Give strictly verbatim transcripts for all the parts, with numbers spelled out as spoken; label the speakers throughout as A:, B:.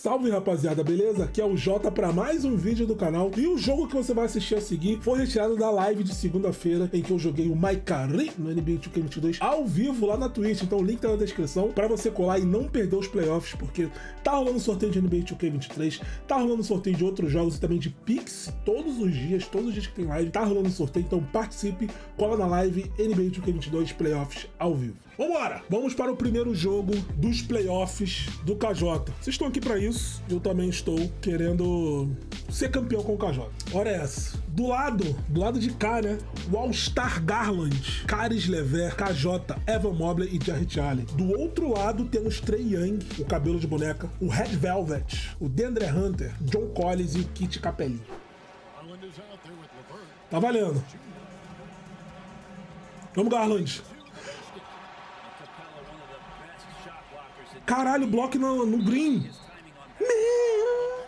A: Salve, rapaziada, beleza? Aqui é o Jota para mais um vídeo do canal. E o jogo que você vai assistir a seguir foi retirado da live de segunda-feira, em que eu joguei o Maikari no N B A dois K vinte e dois ao vivo lá na Twitch. Então o link tá na descrição para você colar e não perder os playoffs, porque tá rolando sorteio de N B A dois K vinte e três, tá rolando sorteio de outros jogos e também de Pix todos os dias, todos os dias que tem live, tá rolando sorteio. Então participe, cola na live N B A dois K vinte e dois playoffs ao vivo. Vambora! Vamos para o primeiro jogo dos playoffs do K J. Vocês estão aqui para isso, eu também estou querendo ser campeão com o K J. Ora é essa. Do lado, do lado de cá, né? O All-Star Garland, Caris LeVert, K J, Evan Mobley e Jarrett Allen. Do outro lado temos Trae Young, o cabelo de boneca, o Red Velvet, o DeAndre Hunter, John Collins e o Kit Capelli. Tá valendo. Vamos, Garland. Caralho, bloco no, no green. Meu.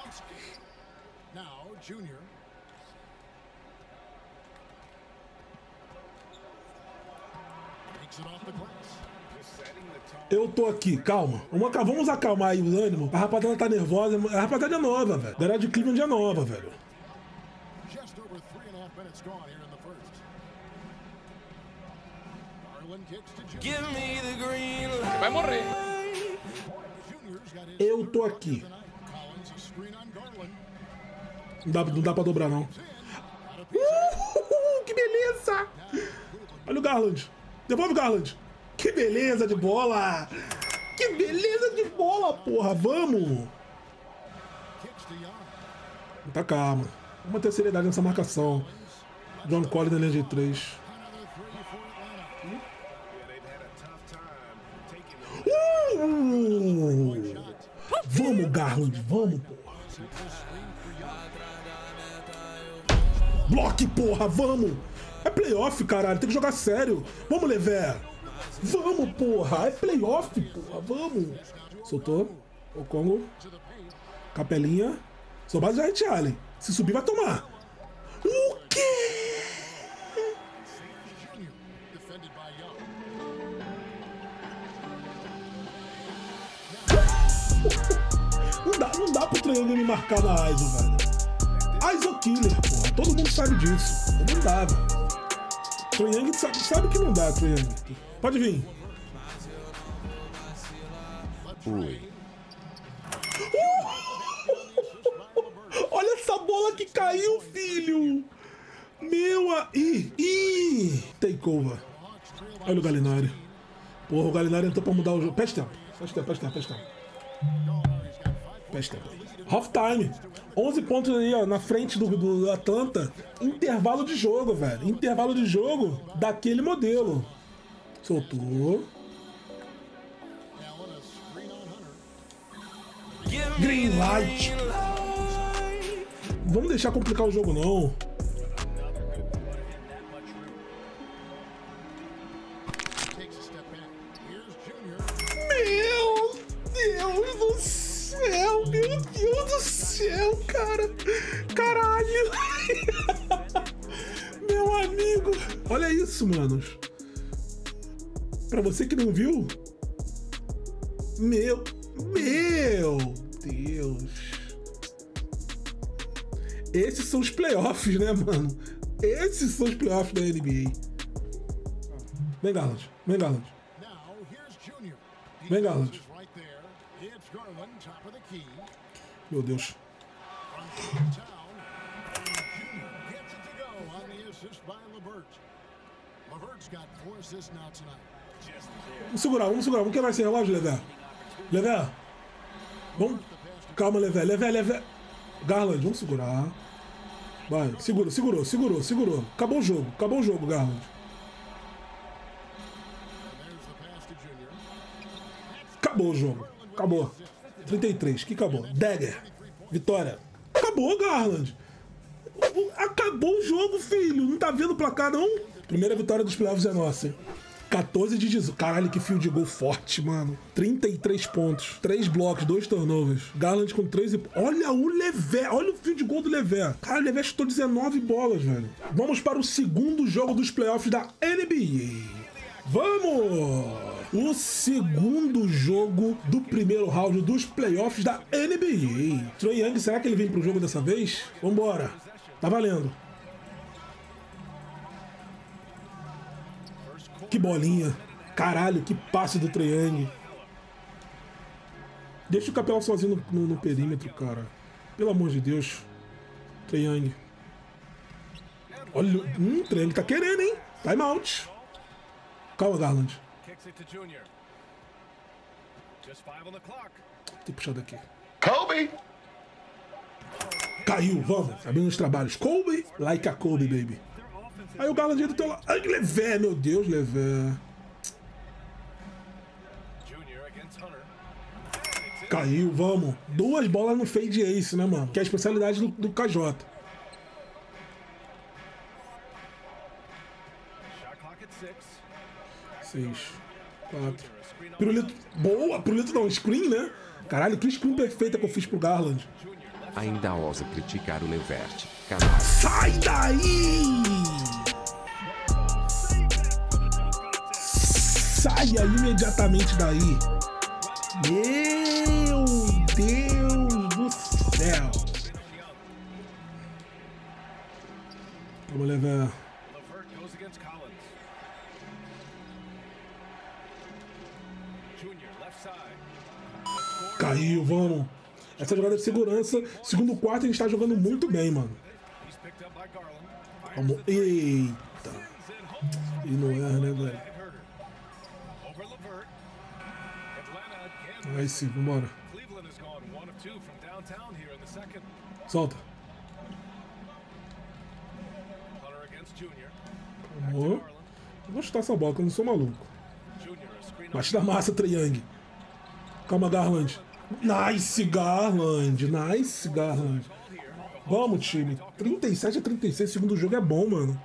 A: Eu tô aqui, calma. Vamos, vamos acalmar aí o ânimo. A rapaziada tá nervosa. A rapaziada é nova, velho. A galera de Cleveland é nova, velho.
B: Vai morrer.
A: Eu tô aqui. Não dá, não dá pra dobrar, não. Uh, que beleza! Olha o Garland. Devolve o Garland. Que beleza de bola! Que beleza de bola, porra! Vamos! Tá calma. Vamos ter seriedade nessa marcação. John Collins na linha de três. Uh! Vamos, Garland, vamos, porra. Bloque, porra, vamos. É playoff, caralho, tem que jogar sério. Vamos, LeVert. Vamos, porra, é playoff, porra, vamos. Soltou. O Congo. Capelinha. Sou base de Jarrett Allen. Se subir, vai tomar. O quê? Não dá, não dá pro Trae Young me marcar na I S O, velho. I S O Killer, porra. Todo mundo sabe disso. Não dá, velho. Trae Young sabe, sabe que não dá, Trae Young. Pode vir.
B: Ui.
A: Uh! Olha essa bola que caiu, filho. Meu a... Ih, ih. Takeover. Olha o Gallinari. Porra, o Gallinari entrou pra mudar o jogo. Peste tempo. Peste tempo, peste tempo, peste tempo. Peste tempo. Half time. onze pontos aí, ó, na frente do, do Atlanta. Intervalo de jogo, velho. Intervalo de jogo daquele modelo. Soltou. Green light. Vamos deixar complicar o jogo, não. Meu Deus do céu, meu Deus do céu, cara. Caralho. Meu amigo. Olha isso, manos. Pra você que não viu. Meu, meu Deus. Esses são os playoffs, né, mano? Esses são os playoffs da N B A. Vem, Garland. Vem, Garland. Vem, Garland. Meu Deus. Vamos segurar, vamos segurar. Vamos quebrar esse relógio, LeVert. LeVert. Vamos. Calma, LeVert. LeVert, LeVert. Garland, vamos segurar. Vai, segura, segurou, segurou, segurou. Acabou o jogo, acabou o jogo, Garland. Acabou o jogo, acabou. trinta e três, que acabou? Dagger, vitória. Acabou, Garland. Acabou o jogo, filho. Não tá vendo o placar, não? Primeira vitória dos playoffs é nossa, hein? quatorze de dezoito. Caralho, que fio de gol forte, mano. trinta e três pontos. três blocos, dois turnovers. Garland com três e... Olha o LeVert. Olha o fio de gol do LeVert. Cara, o LeVert chutou dezenove bolas, velho. Vamos para o segundo jogo dos playoffs da N B A. Vamos! o segundo jogo do primeiro round dos playoffs da N B A. Trae Young, será que ele vem pro jogo dessa vez? Vambora. Tá valendo. Que bolinha. Caralho, que passe do Trae Young. Deixa o Capela sozinho no, no, no perímetro, cara. Pelo amor de Deus. Trae Young. Olha, hum, Trae Young tá querendo, hein? Time out. Calma, Garland. Tem que puxar daqui.
B: Kobe!
A: Caiu, vamos. Abrindo os trabalhos. Kobe, like a Kobe, baby. Aí o Garland do teu lado. Ai, Levé, meu Deus, Levé. Caiu, vamos. Duas bolas no fade ace, né, mano? Que é a especialidade do, do K J. Seis. Quatro. Pirulito. Boa, pirulito não. Screen, né? Caralho, que screen perfeita que eu fiz pro Garland.
B: Ainda ousa criticar o Levert. Canal.
A: Sai daí! Saia imediatamente daí. Meu Deus do céu. Vamos levar. Caiu, vamos. Essa jogada de segurança. Segundo quarto, a gente tá jogando muito bem, mano. Vamos. Eita. E não erra, né, velho? Aí sim, vambora. Solta. Vamos. Eu vou chutar essa bola, que eu não sou maluco. Bate da massa, Trae Young. Calma, Garland. Nice, Garland. Nice, Garland. Vamos, time. trinta e sete a trinta e seis. Segundo jogo é bom, mano.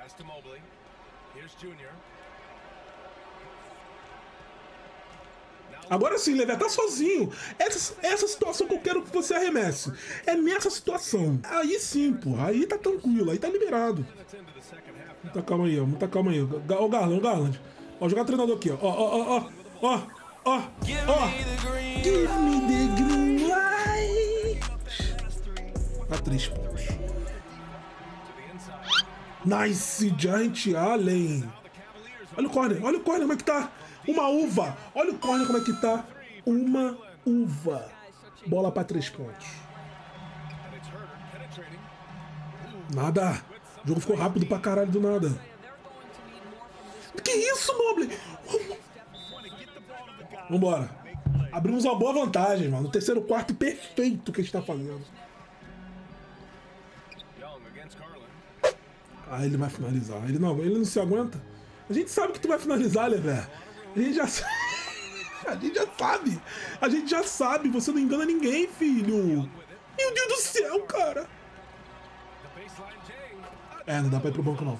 A: Agora sim, Levé tá sozinho. Essa, essa situação que eu quero que você arremesse. É nessa situação. Aí sim, pô. Aí tá tranquilo. Aí tá liberado. Muita calma aí, ó. Muita calma aí. Ó, o Garland, o Garland. Ó, jogar treinador aqui, ó. Ó, ó, ó, ó. Ó, ó, ó. Give me the green light. Tá três pontos. Nice, Giant Allen. Olha o corner, olha o corner como é que tá. Uma uva. Olha o corner como é que tá. Uma uva. Bola pra três pontos. Nada. O jogo ficou rápido pra caralho do nada. Que isso, Mobley? Vambora. Abrimos uma boa vantagem, mano. No terceiro quarto perfeito que a gente tá fazendo. Ah, ele vai finalizar. Ele não, ele não se aguenta. A gente sabe que tu vai finalizar, Levé. A gente já sabe. A gente já sabe. A gente já sabe. Você não engana ninguém, filho. Meu Deus do céu, cara. É, não dá pra ir pro banco, não.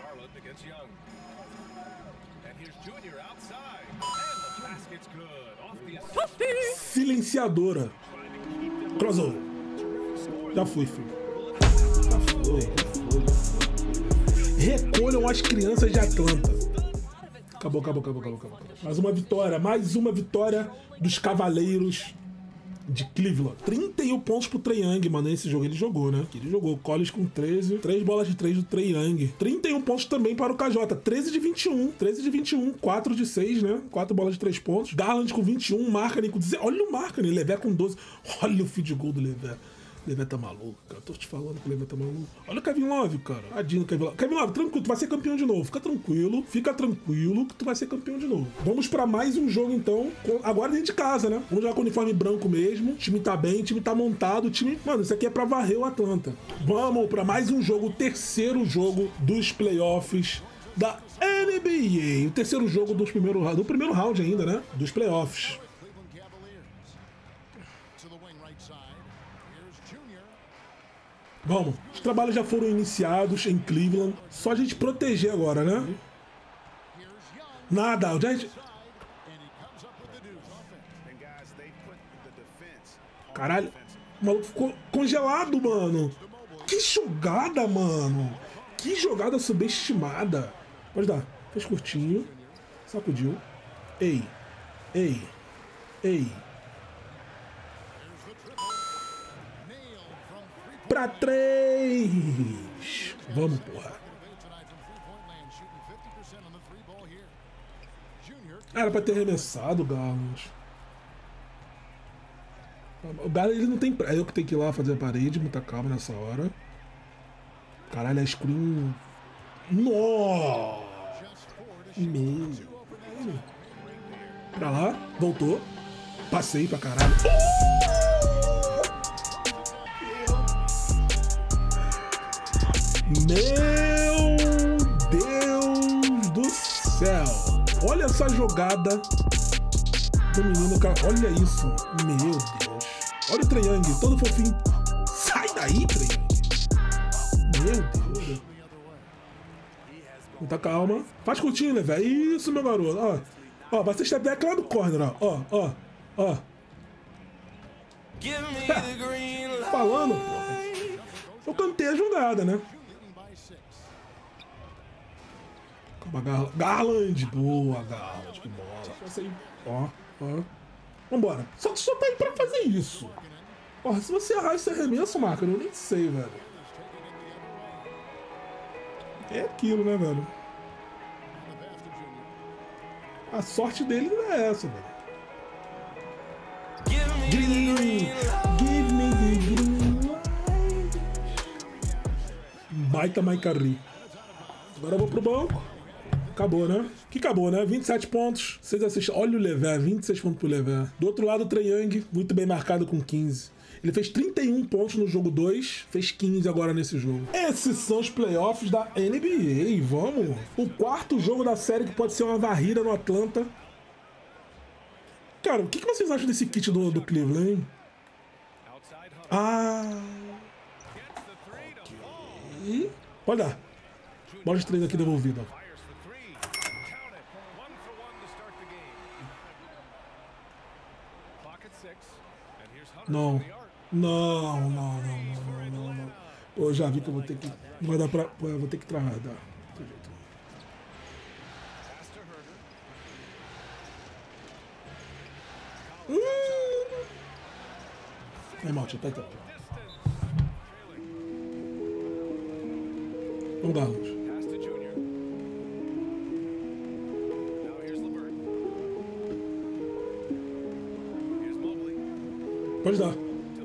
A: Silenciadora. Crossover. Já foi, filho. Já foi, já foi. Recolham as crianças de Atlanta. Acabou, acabou, acabou, acabou, acabou. Mais uma vitória, mais uma vitória dos Cavaleiros de Cleveland. trinta e um pontos pro Trae Young, mano. Esse jogo ele jogou, né? Ele jogou. Collins com treze. três bolas de três do Trae Young. trinta e um pontos também para o K J. treze de vinte e um. treze de vinte e um. quatro de seis, né? quatro bolas de três pontos. Garland com vinte e um. Markkanen com dezesseis. Olha o Markkanen. Levé com doze. Olha o feed goal do Levé. Levé tá maluco, cara. Tô te falando que o Levé tá maluco. Olha o Kevin Love, cara. Tadinho do Kevin Love. Kevin Love, tranquilo, tu vai ser campeão de novo. Fica tranquilo, fica tranquilo que tu vai ser campeão de novo. Vamos pra mais um jogo, então. Agora dentro de casa, né? Vamos jogar com o uniforme branco mesmo. O time tá bem, o time tá montado. O time... Mano, isso aqui é pra varrer o Atlanta. Vamos pra mais um jogo, o terceiro jogo dos playoffs da N B A. O terceiro jogo dos primeiro, do primeiro round ainda, né? Dos playoffs. Vamos, os trabalhos já foram iniciados em Cleveland. Só a gente proteger agora, né? Nada, o Giant... Caralho, o maluco ficou congelado, mano. Que jogada, mano. Que jogada subestimada. Pode dar, fez curtinho. Sacudiu. Ei. Ei. Ei. Pra três. Vamos, porra. Era pra ter arremessado o Garland. O Garland ele não tem... É eu que tenho que ir lá fazer a parede. Muita calma nessa hora. Caralho, a screen... Nossa! Meu... Pra lá. Voltou. Passei pra caralho. Meu Deus do céu! Olha essa jogada do menino, cara. Olha isso. Meu Deus. Olha o Trae Young, todo fofinho. Sai daí, Trae Young. Meu Deus. Muita calma. Faz curtinho, né, velho? Isso, meu garoto. Ó, ó, vai ser step back lá do corner, ó. Ó, ó, ó. Falando, porra. Eu cantei a jogada, né? Calma, Garland. Boa, Garland. Que bola. Ó, ó. Vambora. Só, só tá aí pra fazer isso. Porra, se você errar esse arremesso, Marco, eu nem sei, velho. É aquilo, né, velho? A sorte dele não é essa, velho. Green, give me the green light. Baita Maikari. Agora eu vou pro banco. Acabou, né? Que acabou, né? vinte e sete pontos, seis assistências. Olha o Lever, vinte e seis pontos pro Lever. Do outro lado, o Trae Young, muito bem marcado com quinze. Ele fez trinta e um pontos no jogo dois, fez quinze agora nesse jogo. Esses são os playoffs da N B A, vamos! O quarto jogo da série que pode ser uma varrida no Atlanta. Cara, o que vocês acham desse kit do, do Cleveland, hein? Ah... Ok... Pode dar. Bola de três aqui devolvida. Não. Não, não, não, não, não, não. Pô, eu já vi que eu vou ter que... Não vai dar pra... Pô, eu vou ter que travar, dá. Hum. É mal, já tá aí. Vamos dar, Luz. Pode dar.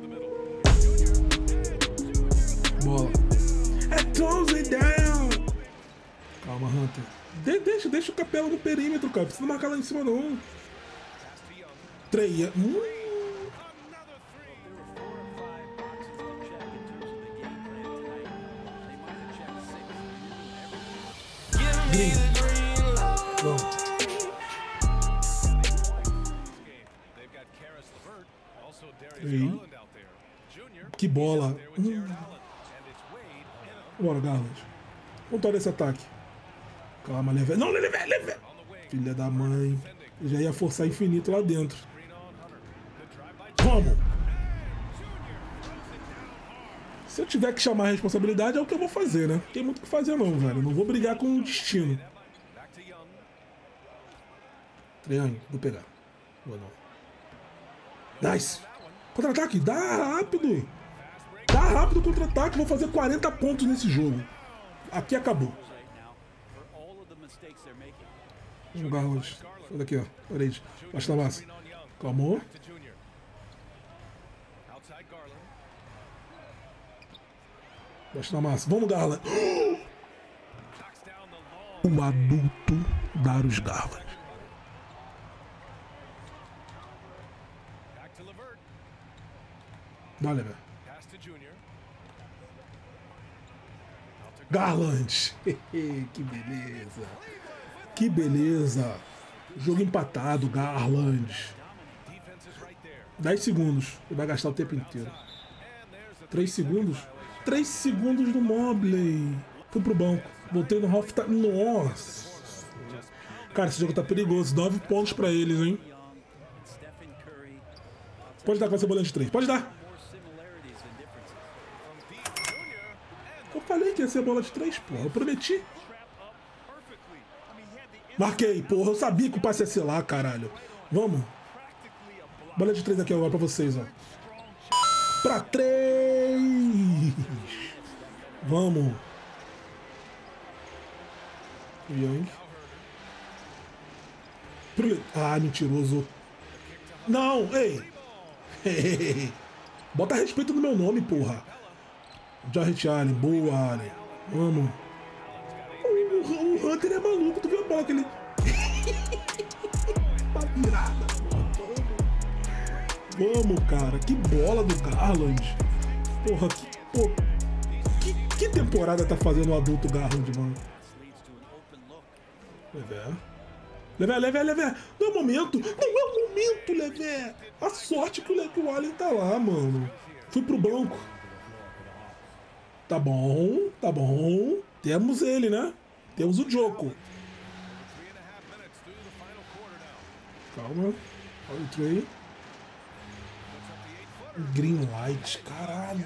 A: Bola. É close down. Calma, Hunter. De deixa, deixa o Capela no perímetro, cara. Precisa marcar lá em cima, não. Treia. Hum. Green. Bom. Aí. Que bola. Hum. Bora, Garland. Vamos tomar esse ataque. Calma, Lever. Não, Lever, Lever. Filha da mãe. Eu já ia forçar infinito lá dentro. Vamos. Se eu tiver que chamar a responsabilidade, é o que eu vou fazer, né? Não tem muito o que fazer não, velho. Não vou brigar com o destino. Triângulo. Vou pegar. Vou não. Nice. Contra-ataque, dá rápido! Dá rápido o contra-ataque, vou fazer quarenta pontos nesse jogo. Aqui acabou. Vamos jogar hoje. Olha aqui, ó. Parede. Baixa da massa. Calmou. Baixa da massa. Vamos, Garland. O adulto Darius Garland. Olha, velho. Garland. Que beleza. Que beleza. Jogo empatado, Garland. dez segundos. Ele vai gastar o tempo inteiro. três segundos? três segundos do Mobley. Fui pro banco. Voltei no half time. Nossa. Cara, esse jogo tá perigoso. nove pontos pra eles, hein? Pode dar com essa bolinha de três. Pode dar. Eu falei que ia ser bola de três, pô. Eu prometi. Marquei, porra. Eu sabia que o passe ia ser lá, caralho. Vamos. Bola de três aqui agora pra vocês, ó. Pra três. Vamos. Young. Ah, mentiroso. Não, ei. Ei. Bota respeito no meu nome, porra. Jarrett Allen, boa, Allen. Vamos. O, o Hunter é maluco, tu viu a bola que ele... Tá virada, porra. Vamos, cara. Que bola do Garland. Porra, que, pô, que, que temporada tá fazendo o adulto Garland, mano? Levé. Levé, Levé, Levé. Não é o momento. Não é o momento, Levé. A sorte que o, que o Allen tá lá, mano. Fui pro banco. Tá bom, tá bom. Temos ele, né? Temos o Joko. Calma. Olha o trem. Green light, caralho.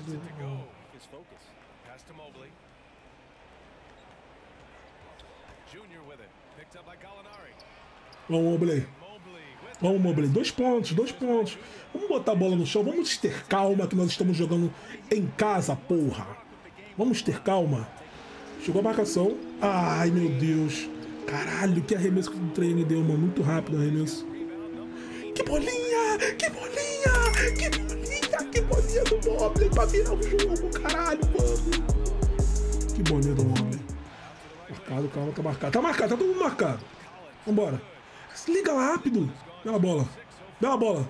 A: Vamos, Mobley. Vamos, Mobley. Dois pontos, dois pontos. Vamos botar a bola no chão. Vamos ter calma que nós estamos jogando em casa, porra. Vamos ter calma. Chegou a marcação. Ai, meu Deus. Caralho, que arremesso que o treino deu, mano. Muito rápido o arremesso. Que bolinha! Que bolinha! Que bolinha! Que bolinha do Mobley pra virar o jogo, caralho, mano. Que bolinha do Mobley. Marcado, calma, tá marcado. Tá marcado, tá todo mundo marcado. Vambora. Liga lá rápido. Bela bola. Bela bola.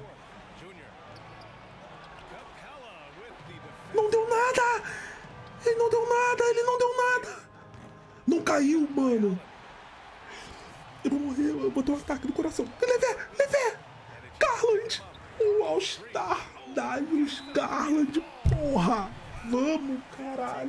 A: Não deu nada! Ele não deu nada! Ele não deu nada! Não caiu, mano. Eu vou morrer. Eu vou ter um ataque do coração. Levé! Levé! Garland! O All-Star Darius Garland! Porra! Vamos, caralho!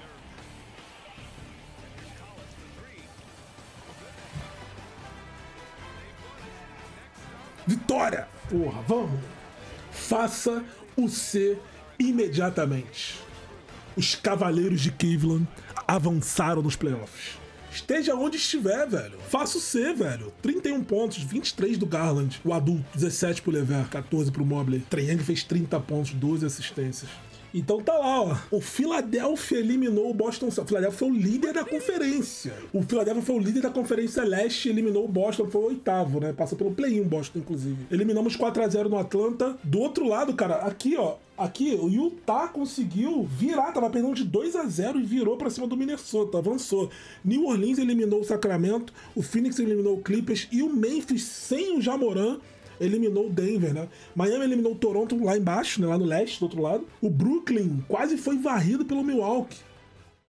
A: Vitória! Porra, vamos! Faça o C imediatamente. Os Cavaleiros de Cleveland avançaram nos playoffs. Esteja onde estiver, velho. Faça o C, velho. trinta e um pontos, vinte e três do Garland. O adulto, dezessete pro Lever, quatorze pro Mobley. Trae Young fez trinta pontos, doze assistências. Então tá lá, ó. O Philadelphia eliminou o Boston. O Philadelphia foi o líder da conferência. O Philadelphia foi o líder da conferência leste, eliminou o Boston, foi o oitavo, né? Passa pelo play-in o Boston, inclusive. Eliminamos quatro a zero no Atlanta. Do outro lado, cara, aqui, ó. Aqui, o Utah conseguiu virar, tava perdendo de dois a zero e virou pra cima do Minnesota, avançou. New Orleans eliminou o Sacramento, o Phoenix eliminou o Clippers e o Memphis, sem o Ja Morant, eliminou o Denver, né? Miami eliminou o Toronto lá embaixo, né? Lá no leste, do outro lado. O Brooklyn quase foi varrido pelo Milwaukee.